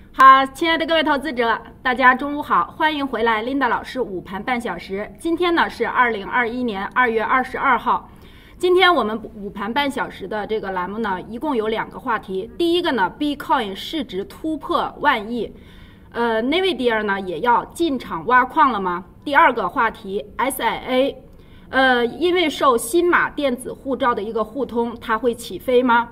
好，亲爱的各位投资者，大家中午好，欢迎回来 Linda 老师午盘半小时。今天呢是2021年2月22号。今天我们午盘半小时的这个栏目呢，一共有2个话题。第一个呢 ，Bitcoin 市值突破万亿，Nvidia 呢也要进场挖矿了吗？第二个话题 ，SIA，因为受新马电子护照的一个互通，它会起飞吗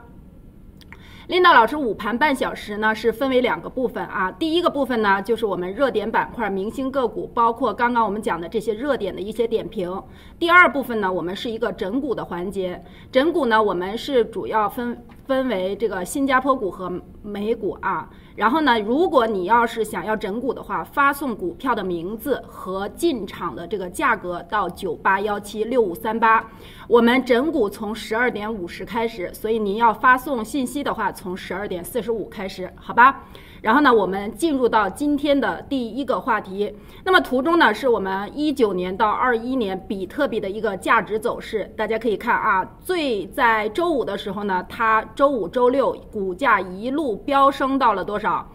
？Linda 老师午盘半小时呢是分为2个部分啊，第一个部分呢就是我们热点板块、明星个股，包括刚刚我们讲的这些热点的一些点评。第二部分呢，我们是一个整股的环节。整股呢，我们是主要分为这个新加坡股和美股啊。然后呢，如果你要是想要整股的话，发送股票的名字和进场的这个价格到98176538。我们整股从12点50开始，所以您要发送信息的话，从12点45开始，好吧？然后呢，我们进入到今天的第一个话题。那么图中呢，是我们19年到21年比特币的一个价值走势。大家可以看啊，在周五的时候呢，它周五、周六股价一路飙升到了多少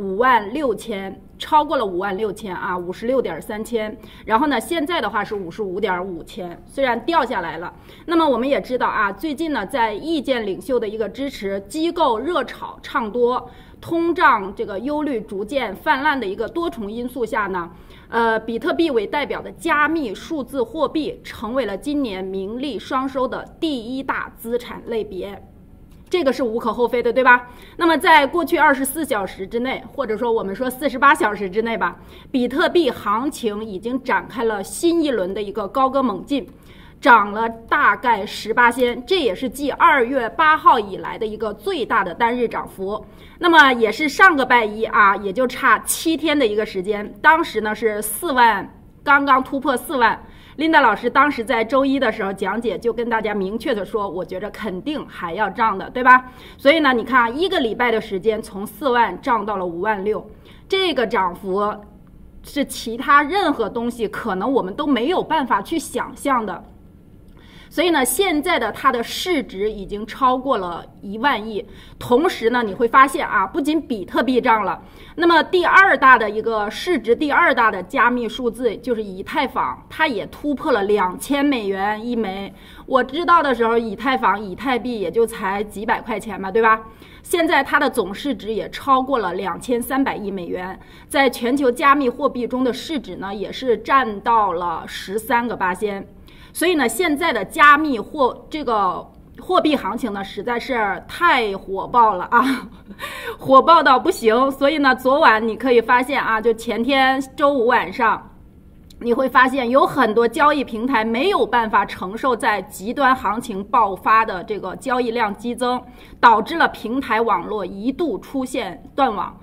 ？56000，超过了56000啊，56.3000。然后呢，现在的话是55.5000，虽然掉下来了。那么我们也知道啊，最近呢，在意见领袖的一个支持、机构热炒唱多、通胀这个忧虑逐渐泛滥的一个多重因素下呢，比特币为代表的加密数字货币成为了今年名利双收的第1大资产类别。这个是无可厚非的，对吧？那么在过去24小时之内，或者说我们说48小时之内吧，比特币行情已经展开了新一轮的一个高歌猛进，涨了大概18%，这也是继2月8号以来的一个最大的单日涨幅。那么也是上个拜一啊，也就差7天的一个时间，当时呢是4万，刚刚突破4万。Linda 老师当时在周一的时候讲解，就跟大家明确的说，我觉着肯定还要涨的，对吧？所以呢，你看1个礼拜的时间，从4万涨到了56000，这个涨幅是其他任何东西可能我们都没有办法去想象的。所以呢，现在的它的市值已经超过了1万亿。同时呢，你会发现啊，不仅比特币涨了，那么第2大的一个市值第2大的加密数字就是以太坊，它也突破了$2000一枚。我知道的时候，以太坊、以太币也就才几百块钱嘛，对吧？现在它的总市值也超过了$2300亿，在全球加密货币中的市值呢，也是占到了13%。所以呢，现在的加密这个货币行情呢，实在是太火爆了啊，火爆到不行。所以呢，昨晚你可以发现啊，就前天周五晚上，你会发现有很多交易平台没有办法承受在极端行情爆发的这个交易量激增，导致了平台网络一度出现断网。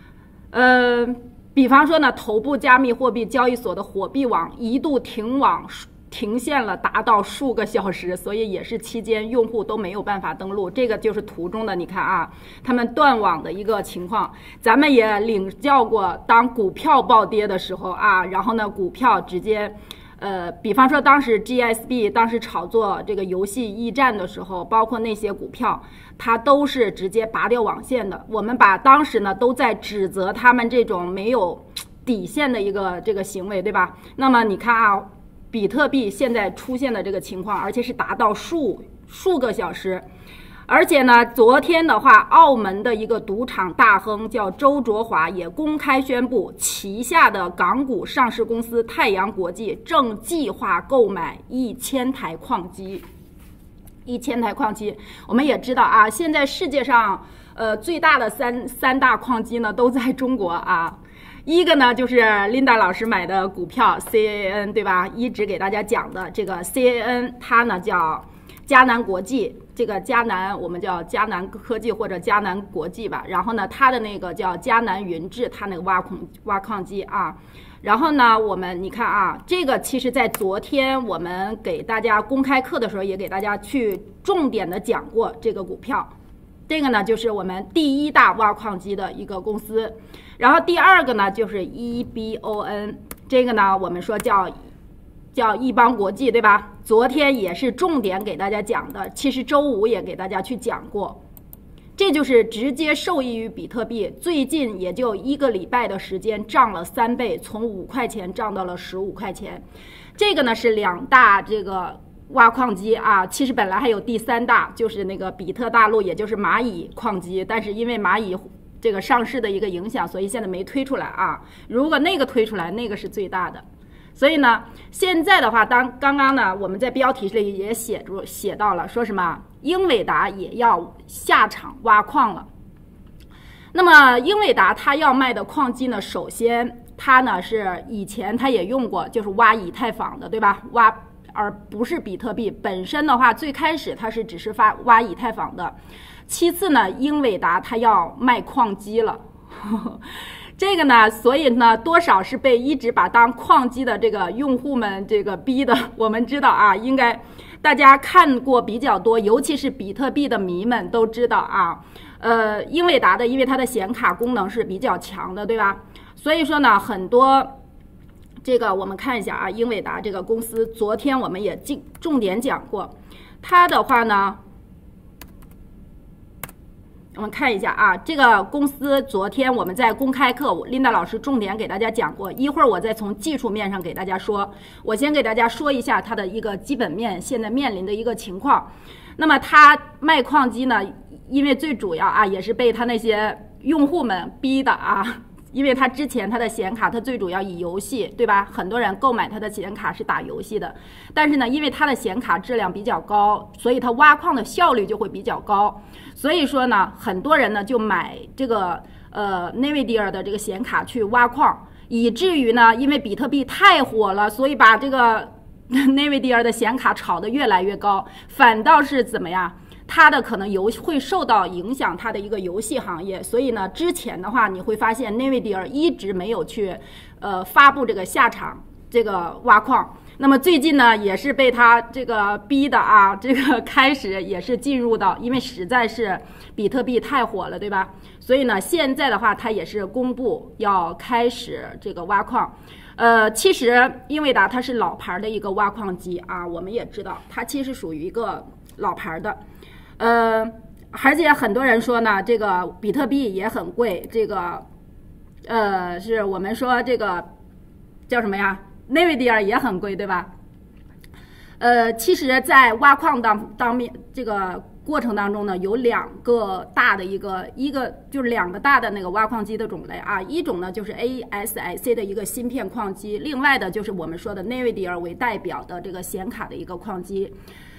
比方说呢，头部加密货币交易所的火币网一度停线了，达到数个小时，所以也是期间用户都没有办法登录。这个就是图中的，你看啊，他们断网的一个情况。咱们也领教过，当股票暴跌的时候啊，然后呢，股票直接，比方说当时 GSB 当时炒作这个游戏驿站的时候，包括那些股票，它都是直接拔掉网线的。我们当时呢都在指责他们这种没有底线的一个这个行为，对吧？那么你看啊，比特币现在出现的这个情况，而且是达到数个小时。而且呢，昨天的话，澳门的一个赌场大亨叫周卓华也公开宣布，旗下的港股上市公司太阳国际正计划购买1000台矿机。1000台矿机，我们也知道啊，现在世界上最大的三大矿机呢都在中国啊。一个呢就是 Linda 老师买的股票 CAN， 对吧？一直给大家讲的这个 CAN， 它呢叫迦南国际，这个迦南我们叫迦南科技或者迦南国际吧。然后呢，它的那个叫迦南云智，它那个挖矿机啊。然后呢，你看啊，这个其实在昨天我们给大家公开课的时候，也给大家去重点的讲过这个股票。这个呢就是我们第1大挖矿机的一个公司。然后第2个呢就是 EBON， 这个呢我们说叫易邦国际，对吧？昨天也是重点给大家讲的，其实周五也给大家去讲过。 这就是直接受益于比特币，最近也就1个礼拜的时间涨了3倍，从5块钱涨到了15块钱。这个呢是2大这个挖矿机啊，其实本来还有第3大，就是那个比特大陆，也就是蚂蚁矿机，但是因为蚂蚁这个上市的一个影响，所以现在没推出来啊。如果那个推出来，那个是最大的。所以呢，现在的话，刚刚呢，我们在标题里也写到了，说什么英伟达也要下场挖矿了。那么英伟达它要卖的矿机呢，首先它呢是以前它也用过，就是挖以太坊的，对吧？而不是比特币本身的话，最开始它是只是挖以太坊的。其次呢，英伟达它要卖矿机了。这个呢，所以呢，多少是被一直把当矿机的这个用户们这个逼的。我们知道啊，应该大家看过比较多，尤其是比特币的迷们都知道啊。英伟达的，因为它的显卡功能是比较强的，对吧？所以说呢，很多这个我们看一下啊，英伟达这个公司，昨天我们也重点讲过，它的话呢。我们看一下啊，这个公司昨天我们在公开课，Linda 老师重点给大家讲过，一会儿我再从技术面上给大家说。我先给大家说一下它的一个基本面，现在面临的一个情况。那么它卖矿机呢，因为最主要啊，也是被它那些用户们逼的啊。因为它之前它的显卡，它最主要以游戏，对吧？很多人购买它的显卡是打游戏的，但是呢，因为它的显卡质量比较高，所以它挖矿的效率就会比较高。所以说呢，很多人呢就买这个NVIDIA 的这个显卡去挖矿，以至于呢，因为比特币太火了，所以把这个NVIDIA 的显卡炒得越来越高，反倒是怎么样？它的可能会受到影响，它的一个游戏行业，所以呢，之前的话你会发现 NVIDIA 一直没有去发布这个下场这个挖矿。那么最近呢，也是被它这个逼的啊，这个开始也是进入到，因为实在是比特币太火了，对吧？所以呢，现在的话它也是公布要开始这个挖矿。其实英伟达它是老牌的一个挖矿机啊，我们也知道它其实属于一个老牌的。而且很多人说呢，这个比特币也很贵，这个是我们说这个叫什么呀 ？NVIDIA 也很贵，对吧？其实，在挖矿当面这个过程当中呢，有2个大的一个就是2个大的那个挖矿机的种类啊，一种呢就是 ASIC 的一个芯片矿机，另外的就是我们说的 NVIDIA 为代表的这个显卡的一个矿机，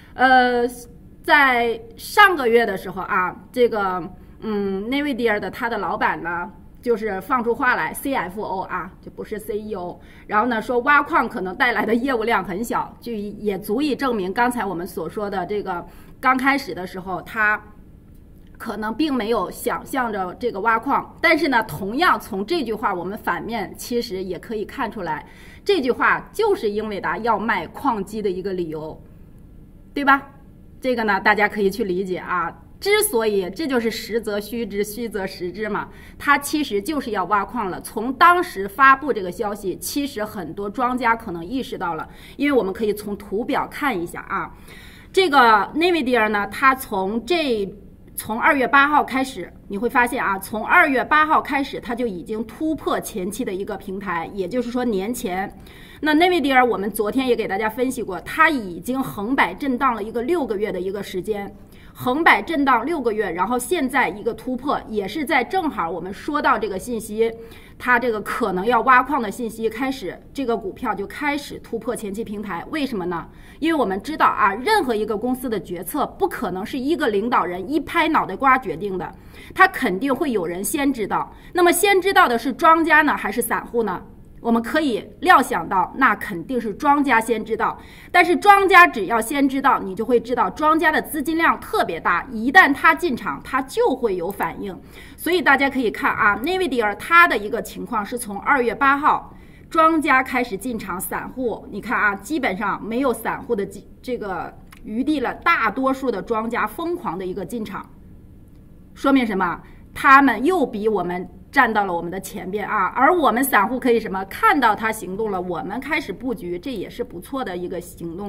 在上个月的时候啊，这个NVIDIA 的它的老板呢，就是放出话来 ，CFO 啊，就不是 CEO， 然后呢说挖矿可能带来的业务量很小，就也足以证明刚才我们所说的这个刚开始的时候，它可能并没有想象着这个挖矿。但是呢，同样从这句话我们反面其实也可以看出来，这句话就是英伟达要卖矿机的一个理由，对吧？这个呢，大家可以去理解啊。之所以这就是实则虚之，虚则实之嘛，它其实就是要挖矿了。从当时发布这个消息，其实很多庄家可能意识到了，因为我们可以从图表看一下啊。这个 NVIDIA 呢，它从2月8号开始，你会发现啊，从2月8号开始，它就已经突破前期的一个平台，也就是说年前。那 NVIDIA 我们昨天也给大家分析过，它已经横摆震荡了一个6个月的一个时间，横摆震荡6个月，然后现在一个突破，也是在正好我们说到这个信息，它这个可能要挖矿的信息开始，这个股票就开始突破前期平台。为什么呢？因为我们知道啊，任何一个公司的决策不可能是一个领导人一拍脑袋瓜决定的，他肯定会有人先知道。那么先知道的是庄家呢，还是散户呢？我们可以料想到，那肯定是庄家先知道。但是庄家只要先知道，你就会知道庄家的资金量特别大，一旦他进场，他就会有反应。所以大家可以看啊 ，NVIDIA 它的一个情况是从2月8号，庄家开始进场，散户你看啊，基本上没有散户的这个余地了，大多数的庄家疯狂的一个进场，说明什么？他们又比我们站到了我们的前边啊，而我们散户可以什么？看到他行动了，我们开始布局，这也是不错的一个行动啊。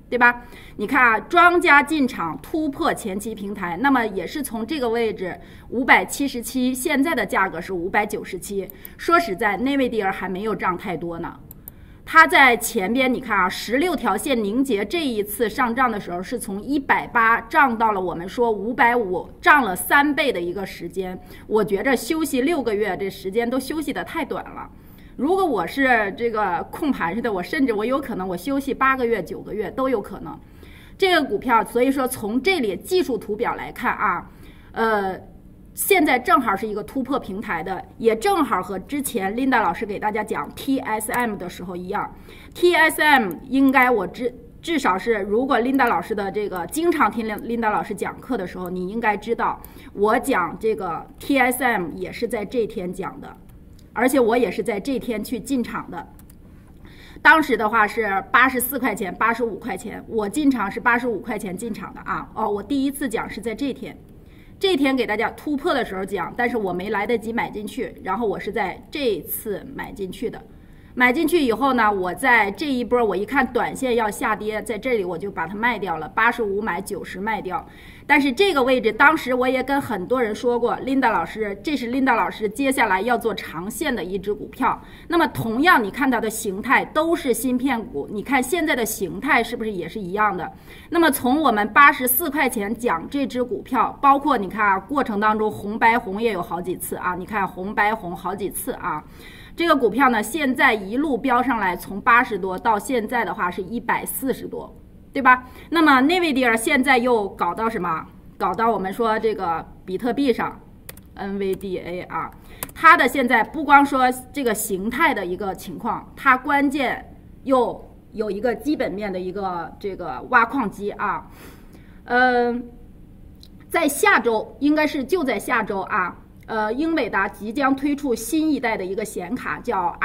对吧？你看啊，庄家进场突破前期平台，那么也是从这个位置577，现在的价格是597。说实在，内维迪尔还没有涨太多呢。它在前边，你看啊，16条线凝结，这一次上涨的时候是从180涨到了我们说550，涨了3倍的一个时间。我觉着休息6个月，这时间都休息的太短了。如果我是这个控盘似的，甚至我有可能我休息8个月、9个月都有可能。这个股票，所以说从这里技术图表来看啊，现在正好是一个突破平台的，也正好和之前 Linda 老师给大家讲 TSM 的时候一样。TSM 应该至少是，如果 Linda 老师的这个经常听 Linda 老师讲课的时候，你应该知道我讲这个 TSM 也是在这天讲的，而且我也是在这天去进场的。当时的话是84块钱、85块钱，我进场是85块钱进场的啊。我第一次讲是在这天。这天给大家突破的时候讲，但是我没来得及买进去，然后我是在这次买进去的。买进去以后呢，我在这一波我一看短线要下跌，在这里我就把它卖掉了，85买90卖掉。但是这个位置当时我也跟很多人说过，Linda 老师，这是 Linda 老师接下来要做长线的一只股票。那么同样你看它的形态都是芯片股，你看现在的形态是不是也是一样的？那么从我们84块钱讲这只股票，包括你看啊，过程当中红白红也有好几次啊，你看红白红好几次啊。这个股票呢，现在一路飙上来，从80多到现在的话是140多，对吧？那么内维迪尔现在又搞到什么？搞到我们说这个比特币上 ，NVDA 啊，它的现在不光说这个形态的一个情况，它关键又有一个基本面的一个这个挖矿机啊，在下周应该是就在下周啊。英伟达即将推出新一代的一个显卡，叫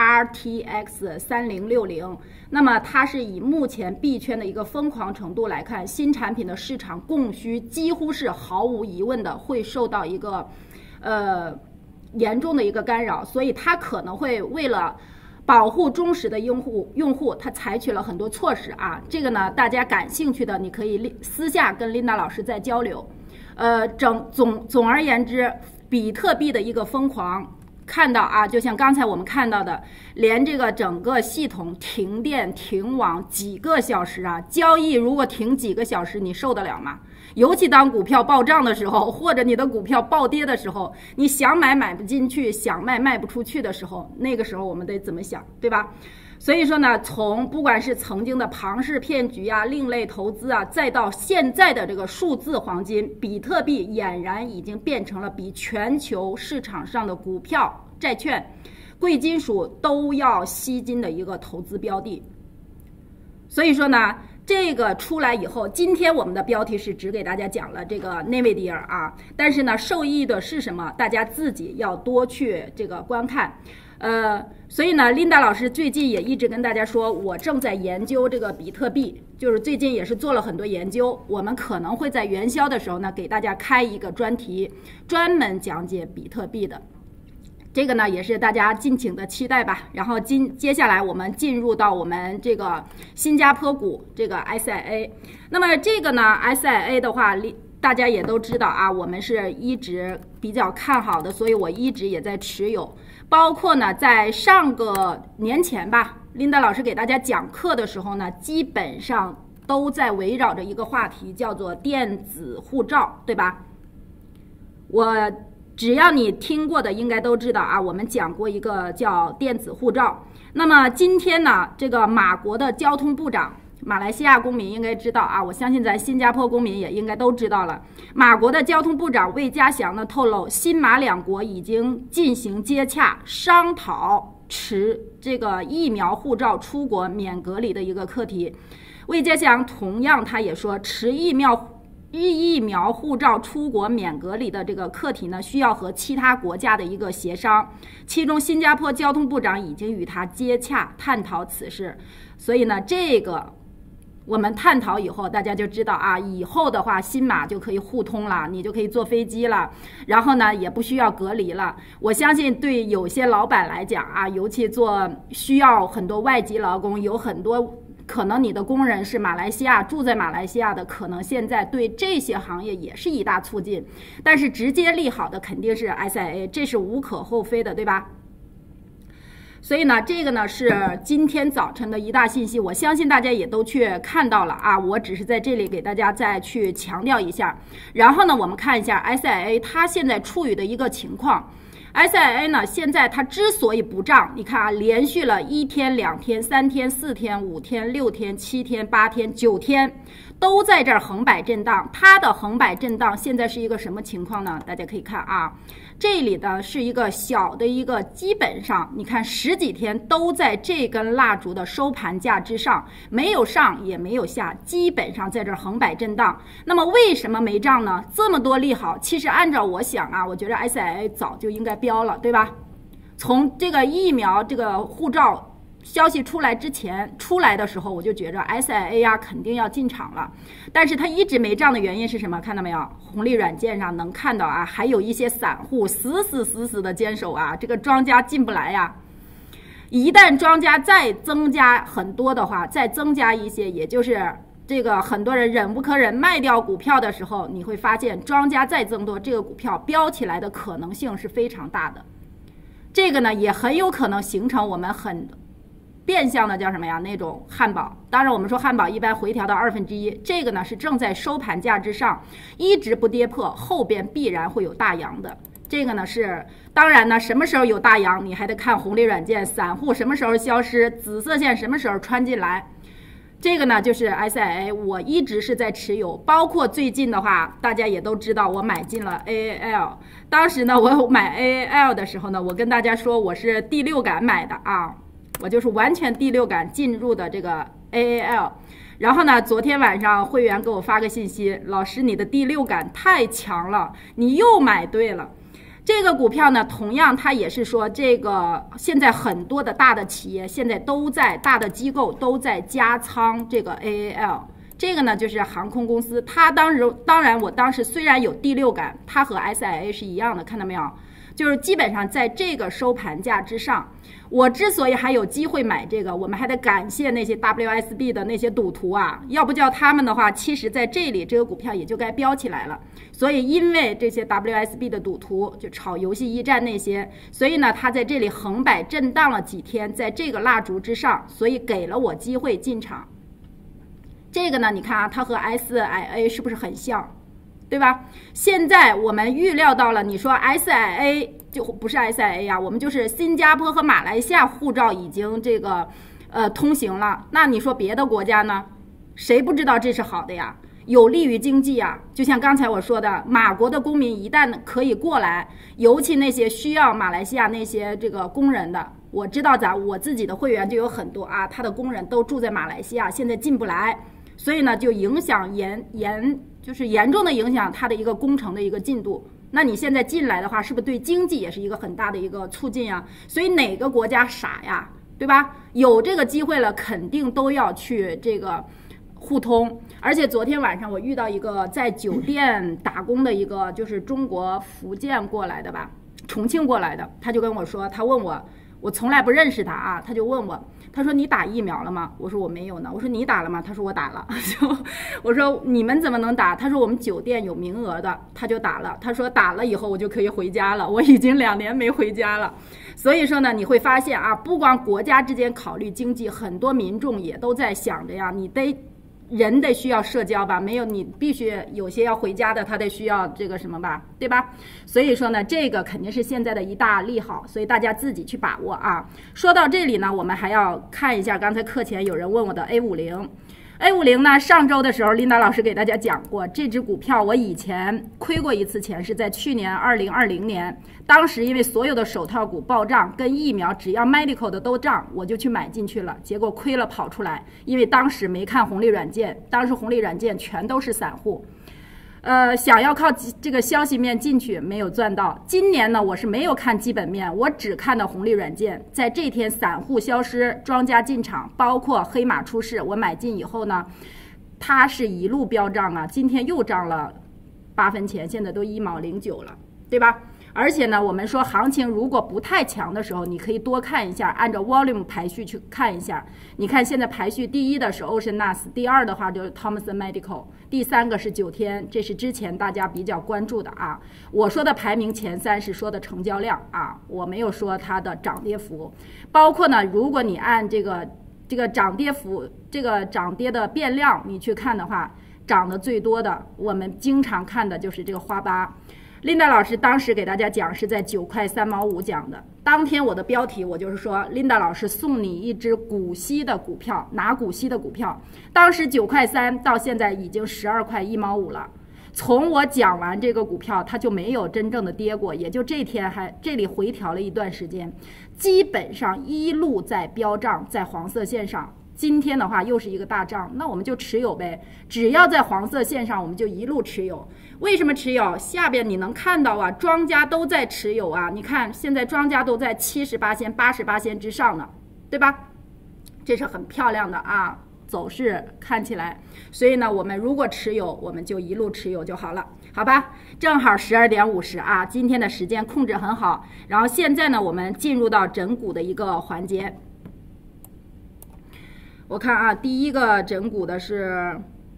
RTX 3060。那么它是以目前币圈的一个疯狂程度来看，新产品的市场供需几乎是毫无疑问的会受到一个严重的一个干扰，所以它可能会为了保护忠实的用户，它采取了很多措施啊。这个呢，大家感兴趣的，你可以私下跟 Linda 老师再交流。总而言之。比特币的一个疯狂，看到啊，就像刚才我们看到的，连这个整个系统停电停网几个小时啊，交易如果停几个小时，你受得了吗？尤其当股票暴涨的时候，或者你的股票暴跌的时候，你想买买不进去，想卖卖不出去的时候，那个时候我们得怎么想，对吧？所以说呢，从不管是曾经的庞氏骗局啊、另类投资啊，再到现在的这个数字黄金，比特币俨然已经变成了比全球市场上的股票、债券、贵金属都要吸金的一个投资标的。所以说呢，这个出来以后，今天我们的标题是只给大家讲了这个内维迪尔啊，但是呢，受益的是什么？大家自己要多去这个观看。所以呢，Linda 老师最近也一直跟大家说，我正在研究这个比特币，就是最近也是做了很多研究。我们可能会在元宵的时候呢，给大家开一个专题，专门讲解比特币的。这个呢，也是大家敬请的期待吧。然后接下来我们进入到我们这个新加坡股这个 SIA。那么这个呢 ，SIA 的话，大家也都知道啊，我们是一直比较看好的，所以我一直也在持有。包括呢，在上个年前吧，Linda 老师给大家讲课的时候呢，基本上都在围绕着一个话题，叫做电子护照，对吧？只要你听过的，应该都知道啊，我们讲过一个叫电子护照。那么今天呢，这个马国的交通部长，马来西亚公民应该知道啊，我相信咱新加坡公民也应该都知道了。马国的交通部长魏家祥呢透露，新马两国已经进行接洽，商讨持这个疫苗护照出国免隔离的一个课题。魏家祥同样他也说，持疫苗护照出国免隔离的这个课题呢，需要和其他国家的一个协商，其中新加坡交通部长已经与他接洽探讨此事。所以呢，这个我们探讨以后，大家就知道啊，以后的话新马就可以互通了，你就可以坐飞机了，然后呢也不需要隔离了。我相信对有些老板来讲啊，尤其需要很多外籍劳工，有很多可能你的工人是马来西亚住在马来西亚的，可能现在对这些行业也是一大促进。但是直接利好的肯定是 SIA， 这是无可厚非的，对吧？所以呢，这个呢是今天早晨的一大信息，我相信大家也都去看到了啊。我只是在这里给大家再去强调一下。然后呢，我们看一下 SIA 它现在处于的一个情况。SIA 呢，现在它之所以不涨，你看啊，连续了1天、2天、3天、4天、5天、6天、7天、8天、9天，都在这儿横摆震荡。它的横摆震荡现在是一个什么情况呢？大家可以看啊。这里的是一个小的一个，基本上你看10几天都在这根蜡烛的收盘价之上，没有上也没有下，基本上在这儿横摆震荡。那么为什么没涨呢？这么多利好，其实按照我想啊，我觉得 SIA 早就应该飙了，对吧？从这个疫苗这个护照消息出来之前出来的时候，我就觉着 SIA 呀肯定要进场了，但是它一直没涨的原因是什么？看到没有？红利软件上能看到啊，还有一些散户死的坚守啊，这个庄家进不来呀。一旦庄家再增加很多的话，再增加一些，也就是这个很多人忍无可忍卖掉股票的时候，你会发现庄家再增多，这个股票飙起来的可能性是非常大的。这个呢也很有可能形成我们很变相的叫什么呀？那种汉堡。当然我们说汉堡一般回调到1/2，这个呢是正在收盘价之上，一直不跌破，后边必然会有大阳的。这个呢是当然呢，什么时候有大阳，你还得看红利软件散户什么时候消失，紫色线什么时候穿进来。这个呢就是 SIA， 我一直是在持有，包括最近的话，大家也都知道我买进了 AAL。当时呢，我买 AAL 的时候呢，我跟大家说我是第6感买的啊，我就是完全第6感进入的这个 AAL。然后呢，昨天晚上会员给我发个信息，老师你的第6感太强了，你又买对了。这个股票呢，同样它也是说，这个现在很多的大的企业现在都在大的机构都在加仓这个 AAL， 这个呢就是航空公司。它当然我当时虽然有第6感，它和 SIA 是一样的，看到没有？就是基本上在这个收盘价之上。我之所以还有机会买这个，我们还得感谢那些 WSB 的那些赌徒啊，要不叫他们的话，其实在这里这个股票也就该飙起来了。所以因为这些 WSB 的赌徒就炒游戏驿站那些，所以呢他在这里横摆震荡了几天，在这个蜡烛之上，所以给了我机会进场。这个呢你看啊，它和 SIA 是不是很像，对吧？现在我们预料到了，你说 SIA 就不是 SIA 呀，我们就是新加坡和马来西亚护照已经这个通行了，那你说别的国家呢？谁不知道这是好的呀？有利于经济啊！就像刚才我说的，马国的公民一旦可以过来，尤其那些需要马来西亚那些这个工人的，我知道我自己的会员就有很多啊，他的工人都住在马来西亚，现在进不来，所以呢就影响就是严重的影响他的一个工程的一个进度。那你现在进来的话，是不是对经济也是一个很大的一个促进啊？所以哪个国家傻呀，对吧？有这个机会了，肯定都要去这个互通。而且昨天晚上我遇到一个在酒店打工的一个，就是中国福建过来的吧，重庆过来的，他就跟我说，他问我从来不认识他啊，他就问我，他说你打疫苗了吗？我说我没有呢。我说你打了吗？他说我打了。我说你们怎么能打？他说我们酒店有名额的，他就打了。他说打了以后我就可以回家了。我已经2年没回家了。所以说呢，你会发现啊，不光国家之间考虑经济，很多民众也都在想着呀，人得需要社交吧，没有你必须有些要回家的，他得需要这个什么吧，对吧？所以说呢，这个肯定是现在的一大利好，所以大家自己去把握啊。说到这里呢，我们还要看一下刚才课前有人问我的 A50 呢，上周的时候琳达老师给大家讲过，这只股票我以前亏过一次钱，是在去年2020年，当时因为所有的手套股暴涨，跟疫苗只要 medical 的都涨，我就去买进去了，结果亏了跑出来，因为当时没看红利软件，当时红利软件全都是散户。想要靠这个消息面进去，没有赚到。今年呢，我是没有看基本面，我只看到红利软件。在这天散户消失，庄家进场，包括黑马出世，我买进以后呢，它是一路飙涨啊，今天又涨了8分钱，现在都1.09毛了，对吧？ 而且呢，我们说行情如果不太强的时候，你可以多看一下，按照 volume 排序去看一下。你看现在排序第一的是 Ocean-Nas， 第二的话就是 Thomson Medical， 第三个是9天，这是之前大家比较关注的啊。我说的排名前3是说的成交量啊，我没有说它的涨跌幅。包括呢，如果你按这个涨跌幅，这个涨跌的变量你去看的话，涨得最多的，我们经常看的就是这个花吧。Linda 老师当时给大家讲是在9块3毛5讲的，当天我的标题我就是说 Linda 老师送你一只股息的股票，拿股息的股票，当时9块3到现在已经12块1毛5了。从我讲完这个股票，它就没有真正的跌过，也就这天还这里回调了一段时间，基本上一路在飙涨，在黄色线上。今天的话又是一个大涨，那我们就持有呗，只要在黄色线上我们就一路持有。为什么持有？下边你能看到啊，庄家都在持有啊，你看现在庄家都在78%、88%之上呢，对吧？这是很漂亮的啊，走势看起来。所以呢，我们如果持有，我们就一路持有就好了，好吧？正好12点50啊，今天的时间控制很好。然后现在呢，我们进入到整股的一个环节。我看啊，第一个整股的是，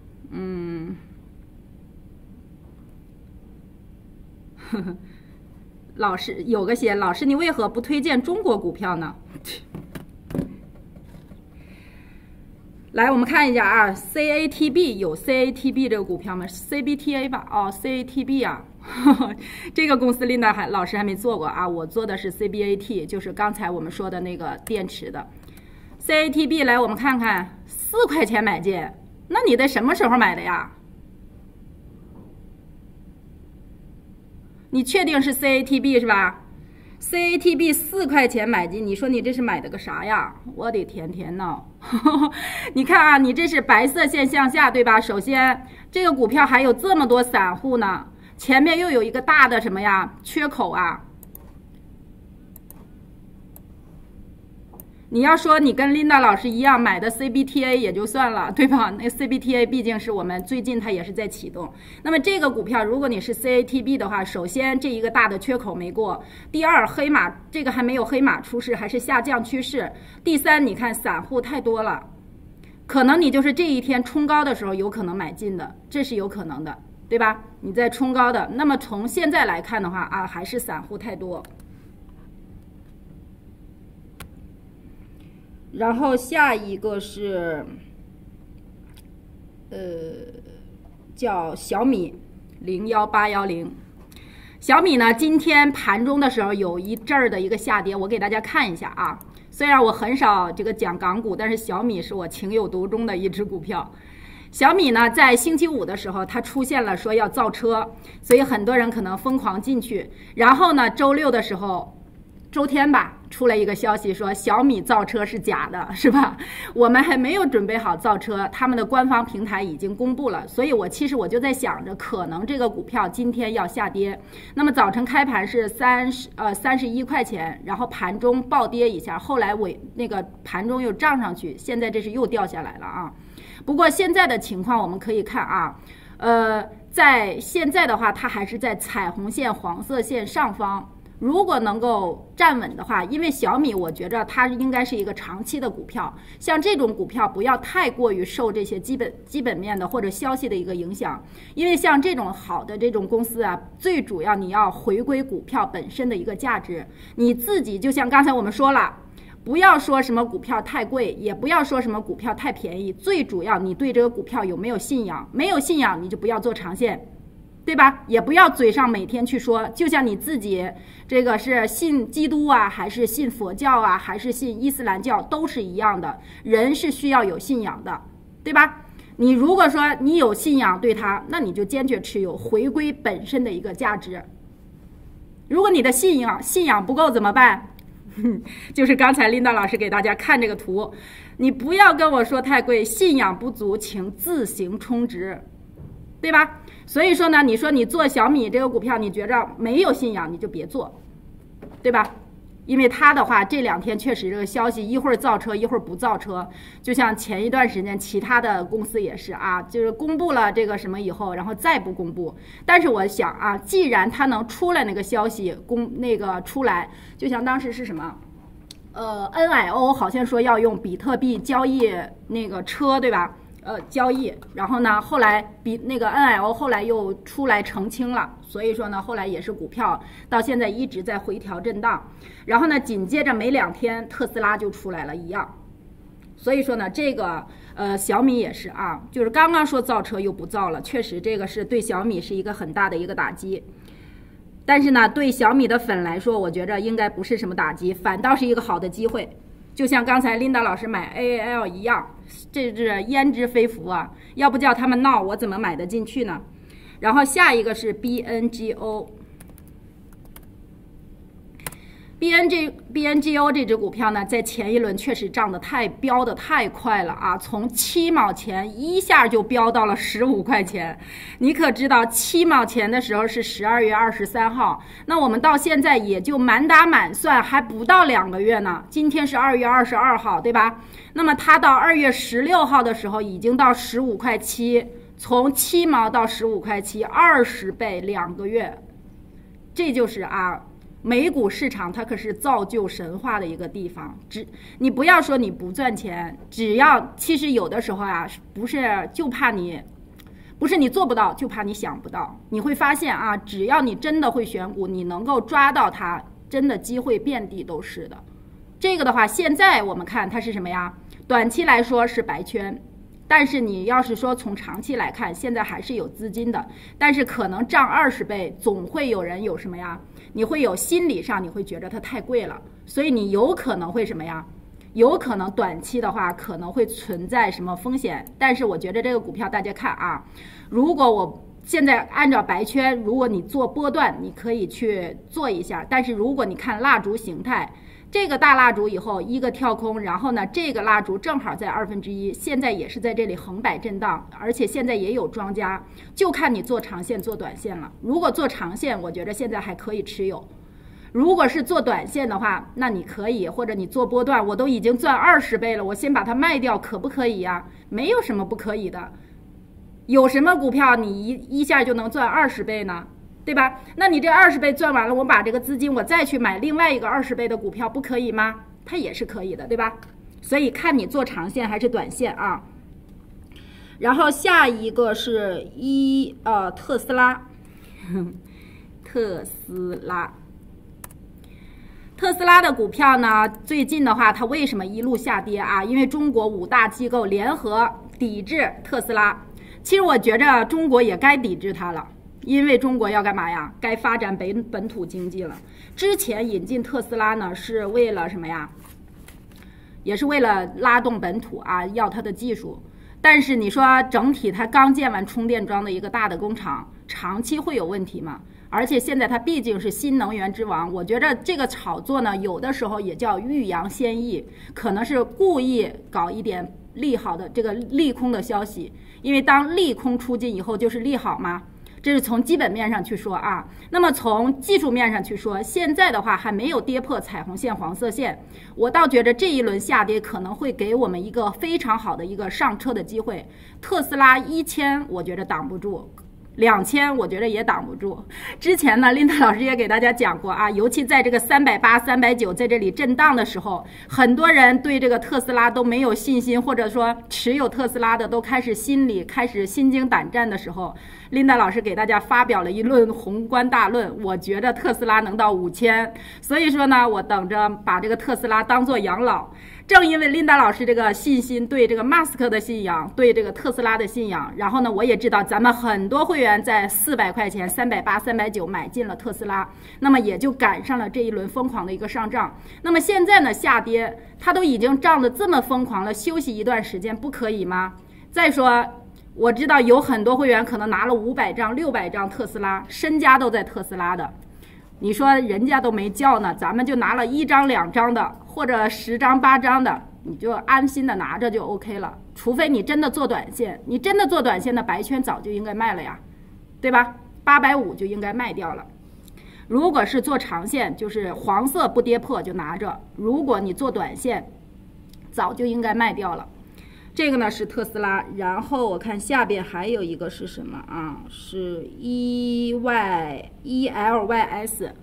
老师有个写，老师你为何不推荐中国股票呢？来，我们看一下啊 ，CATB 有 CATB 这个股票吗 ？CBTA 吧，哦 ，CATB 啊，这个公司Linda老师还没做过啊，我做的是 CBAT， 就是刚才我们说的那个电池的。CATB 来，我们看看4块钱买进，那你得什么时候买的呀？你确定是 CATB 是吧 ？CATB 4块钱买进，你说你这是买的个啥呀？我的天天呐！你看啊，你这是白色线向下对吧？首先这个股票还有这么多散户呢，前面又有一个大的什么呀缺口啊。你要说你跟 Linda 老师一样买的 CBTA 也就算了，对吧？那 CBTA 毕竟是我们最近它也是在启动。那么这个股票，如果你是 CATB 的话，首先这一个大的缺口没过，第二黑马这个还没有黑马出世，还是下降趋势。第三，你看散户太多了，可能你就是这一天冲高的时候有可能买进的，这是有可能的，对吧？你在冲高的，那么从现在来看的话啊，还是散户太多。然后下一个是，叫小米01810。小米呢，今天盘中的时候有一阵儿的一个下跌，我给大家看一下啊。虽然我很少这个讲港股，但是小米是我情有独钟的一只股票。小米呢，在星期五的时候，它出现了说要造车，所以很多人可能疯狂进去。然后呢，周六的时候。周天吧，出了一个消息说小米造车是假的，是吧？我们还没有准备好造车，他们的官方平台已经公布了，所以其实我就在想着，可能这个股票今天要下跌。那么早晨开盘是31块钱，然后盘中暴跌一下，后来那个盘中又涨上去，现在这是又掉下来了啊。不过现在的情况我们可以看啊，在现在的话，它还是在彩虹线、黄色线上方。如果能够站稳的话，因为小米我觉着它应该是一个长期的股票，像这种股票不要太过于受这些基本面的或者消息的一个影响，因为像这种好的这种公司啊，最主要你要回归股票本身的一个价值，你自己就像刚才我们说了，不要说什么股票太贵，也不要说什么股票太便宜，最主要你对这个股票有没有信仰，没有信仰你就不要做长线。对吧？也不要嘴上每天去说，就像你自己这个是信基督啊，还是信佛教啊，还是信伊斯兰教，都是一样的。人是需要有信仰的，对吧？你如果说你有信仰对它，那你就坚决持有，回归本身的一个价值。如果你的信仰不够怎么办？就是刚才Linda老师给大家看这个图，你不要跟我说太贵，信仰不足，请自行充值，对吧？所以说呢，你说你做小米这个股票，你觉着没有信仰，你就别做，对吧？ 因为它的话这2天确实这个消息一会儿造车一会儿不造车，就像前一段时间其他的公司也是啊，就是公布了这个什么以后，然后再不公布。但是我想啊，既然它能出来那个消息出来，就像当时是什么，NIO 好像说要用比特币交易那个车，对吧？交易，然后呢，后来NIO 后来又出来澄清了，所以说呢，后来也是股票到现在一直在回调震荡，然后呢，紧接着没2天特斯拉就出来了一样，所以说呢，这个小米也是啊，就是刚刚说造车又不造了，确实这个是对小米是一个很大的一个打击。但是呢，对小米的粉来说，我觉着应该不是什么打击，反倒是一个好的机会。就像刚才琳达老师买 AAL 一样，这是焉知非福啊！要不叫他们闹，我怎么买得进去呢？然后下一个是 BNGO 这只股票呢，在前一轮确实飙得太快了啊！从7毛钱一下就飙到了15块钱。你可知道7毛钱的时候是12月23号，那我们到现在也就满打满算还不到2个月呢。今天是2月22号，对吧？那么它到2月16号的时候已经到15块7，从7毛到15块7，20倍2个月，这就是啊。美股市场它可是造就神话的一个地方，你不要说你不赚钱，其实有的时候啊，不是你做不到，就怕你想不到。你会发现啊，只要你真的会选股，你能够抓到它，真的机会遍地都是的。这个的话，现在我们看它是什么呀？短期来说是白圈，但是你要是说从长期来看，现在还是有资金的，但是可能涨20倍，总会有人有什么呀？你会有心理上你会觉得它太贵了，所以你有可能会什么呀？有可能短期的话可能会存在什么风险，但是我觉得这个股票大家看啊，如果我现在按照白圈，如果你做波段，你可以去做一下，但是如果你看蜡烛形态，这个大蜡烛以后一个跳空，然后呢，这个蜡烛正好在1/2，现在也是在这里横摆震荡，而且现在也有庄家，就看你做长线做短线了。如果做长线，我觉得现在还可以持有；如果是做短线的话，那你可以，或者你做波段，我都已经赚20倍了，我先把它卖掉，可不可以呀？没有什么不可以的。有什么股票你一下就能赚20倍呢？对吧？那你这20倍赚完了，我把这个资金我再去买另外一个20倍的股票，不可以吗？它也是可以的，对吧？所以看你做长线还是短线啊。然后下一个是特斯拉，特斯拉的股票呢，最近的话，它为什么一路下跌啊？因为中国5大机构联合抵制特斯拉。其实我觉着中国也该抵制它了。因为中国要干嘛呀？该发展本土经济了。之前引进特斯拉呢，是为了什么呀？也是为了拉动本土啊，要它的技术。但是你说整体它刚建完充电桩的一个大的工厂，长期会有问题吗？而且现在它毕竟是新能源之王，我觉得这个炒作呢，有的时候也叫欲扬先抑，可能是故意搞一点利好的这个利空的消息，因为当利空出尽以后，就是利好嘛。这是从基本面上去说啊，那么从技术面上去说，现在的话还没有跌破彩虹线、黄色线，我倒觉得这一轮下跌可能会给我们一个非常好的一个上车的机会。特斯拉1000，我觉得挡不住。2000我觉得也挡不住。之前呢，琳达老师也给大家讲过啊，尤其在这个380、390在这里震荡的时候，很多人对这个特斯拉都没有信心，或者说持有特斯拉的都开始心惊胆战的时候，琳达老师给大家发表了一论宏观大论，我觉得特斯拉能到5000，所以说呢，我等着把这个特斯拉当做养老。正因为琳达老师这个信心，对这个马斯克的信仰，对这个特斯拉的信仰，然后呢，我也知道咱们很多会员在400块钱、380、390买进了特斯拉，那么也就赶上了这一轮疯狂的一个上涨。那么现在呢，下跌，它都已经涨得这么疯狂了，休息一段时间不可以吗？再说，我知道有很多会员可能拿了500张、600张特斯拉，身家都在特斯拉的。你说人家都没叫呢，咱们就拿了1张、2张的，或者10张、8张的，你就安心的拿着就 OK 了。除非你真的做短线，你真的做短线的白圈早就应该卖了呀，对吧？850就应该卖掉了。 如果是做长线，就是黄色不跌破就拿着；如果你做短线，早就应该卖掉了。这个呢是特斯拉，然后我看下边还有一个是什么啊？是 ELYS。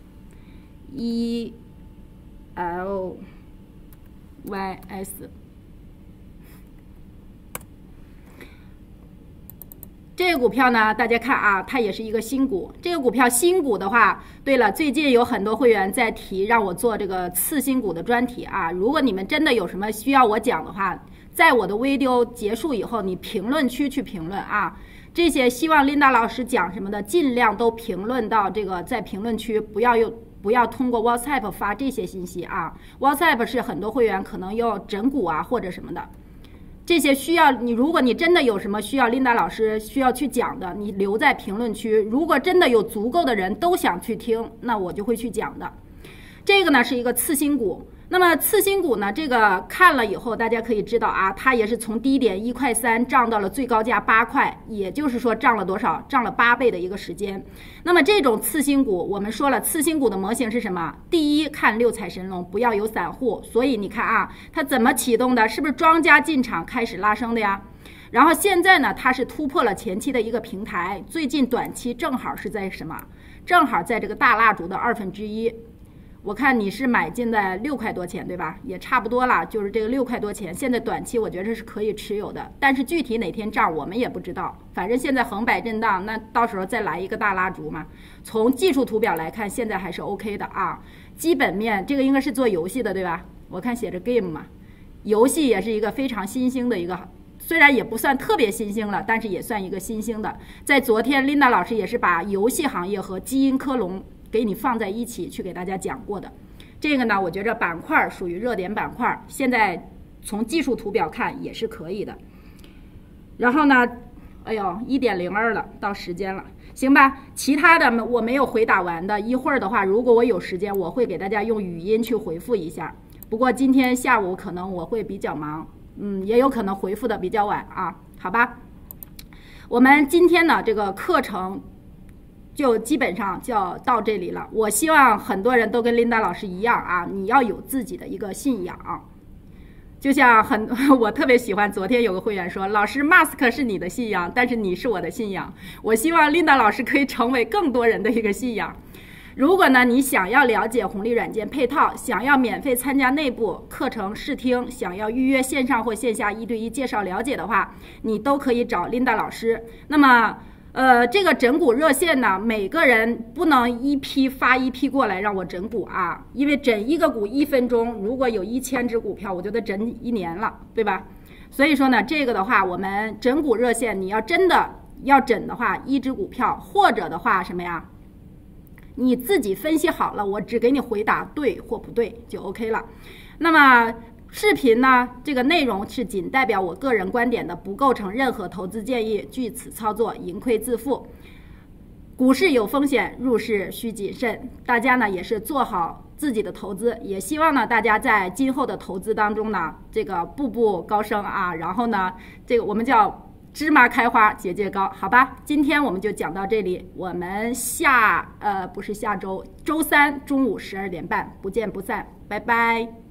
这个股票呢，大家看啊，它也是一个新股。这个股票新股的话，对了，最近有很多会员在提让我做这个次新股的专题啊。如果你们真的有什么需要我讲的话，在我的 video 结束以后，你评论区去评论啊。这些希望 Linda 老师讲什么的，尽量都评论到这个在评论区，不要通过 WhatsApp 发这些信息啊。WhatsApp 是很多会员可能用整股啊或者什么的。这些需要你，如果你真的有什么需要 Linda 老师需要去讲的，你留在评论区。如果真的有足够的人都想去听，那我就会去讲的。这个呢是一个次新股。那么次新股呢，这个看了以后，大家可以知道啊，它也是从低点1.3块涨到了最高价8块，也就是说涨了多少？涨了8倍的一个时间。那么这种次新股，我们说了，次新股的模型是什么？第一，看六彩神龙，不要有散户。所以你看啊，它怎么启动的？是不是庄家进场开始拉升的呀？然后现在呢，它是突破了前期的一个平台，最近短期正好是在什么？正好在这个大蜡烛的1/2。我看你是买进在6块多钱，对吧？也差不多了，就是这个6块多钱。现在短期我觉得是可以持有的，但是具体哪天涨我们也不知道。反正现在横摆震荡，那到时候再来一个大蜡烛嘛。从技术图表来看，现在还是 OK 的啊。基本面这个应该是做游戏的，对吧？我看写着 game 嘛，游戏也是一个非常新兴的一个。虽然也不算特别新兴了，但是也算一个新兴的。在昨天 Linda 老师也是把游戏行业和基因科龙给你放在一起去给大家讲过的。这个呢，我觉着板块属于热点板块，现在从技术图表看也是可以的。然后呢，哎呦，1.02了，到时间了，行吧？其他的我没有回答完的，一会儿的话，如果我有时间，我会给大家用语音去回复一下。不过今天下午可能我会比较忙，也有可能回复的比较晚啊，好吧？我们今天呢，这个课程就基本上就要到这里了。我希望很多人都跟 Linda 老师一样啊，你要有自己的一个信仰。就像我特别喜欢，昨天有个会员说，老师 Mask 是你的信仰，但是你是我的信仰。我希望 Linda 老师可以成为更多人的一个信仰。如果呢，你想要了解红利软件配套，想要免费参加内部课程试听，想要预约线上或线下1对1介绍了解的话，你都可以找 Linda 老师。那么这个整股热线呢，每个人不能一批发一批过来让我整股啊，因为整一个股1分钟，如果有1000只股票，我就得整1年了，对吧？所以说呢，这个的话，我们整股热线，你要真的要整的话，1只股票，或者的话什么呀？你自己分析好了，我只给你回答对或不对就 OK 了。那么视频呢，这个内容是仅代表我个人观点的，不构成任何投资建议，据此操作盈亏自负。股市有风险，入市需谨慎。大家呢也是做好自己的投资，也希望呢大家在今后的投资当中呢，这个步步高升啊。然后呢，这个我们叫芝麻开花节节高，好吧？今天我们就讲到这里，我们不是下周，周3中午12点半不见不散，拜拜。